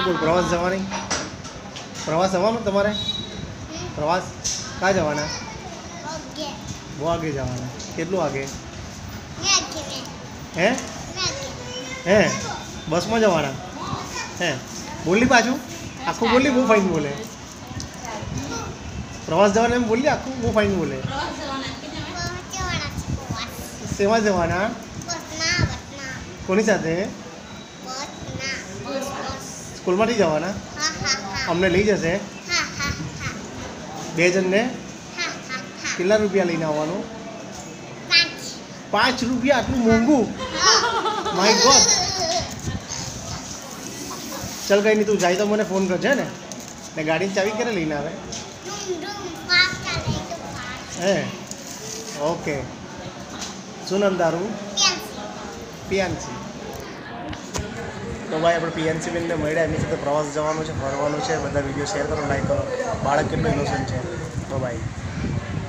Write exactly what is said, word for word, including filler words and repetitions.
બોલ પ્રવાસ જવાની પ્રવાસ જવાનું તમારે પ્રવાસ ક્યાં જવાના બહુ આગે જવાના કેટલું આગે હે હે બસમાં જવાના હે બોલી પાછું આખું બોલી બહુ ફાઇન બોલે પ્રવાસ જવાના એમ બોલી આખું બહુ ફાઇન બોલે સેવા જવાના કોની સાથે સ્કૂલમાંથી જવાના અમને લઈ જશે બે જણને કેટલા રૂપિયા લઈને આવવાનું પાંચ રૂપિયા આટલું મોંઘું માય ગોડ ચાલ કઈ નહીં તું જાય તો મને ફોન કરજે ને ને ગાડીની ચાવી ક્યારે લઈને આવે હે ઓકે શું નામ તારું પિયાન્સી તો ભાઈ આપણે પીએનસી બેનને મળ્યા એમની સાથે પ્રવાસ જવાનું છે ફરવાનું છે બધા વિડીયો શેર કરો લાઈક કરો બાળક કેટલું ઇનોસન્ટ છે તો ભાઈ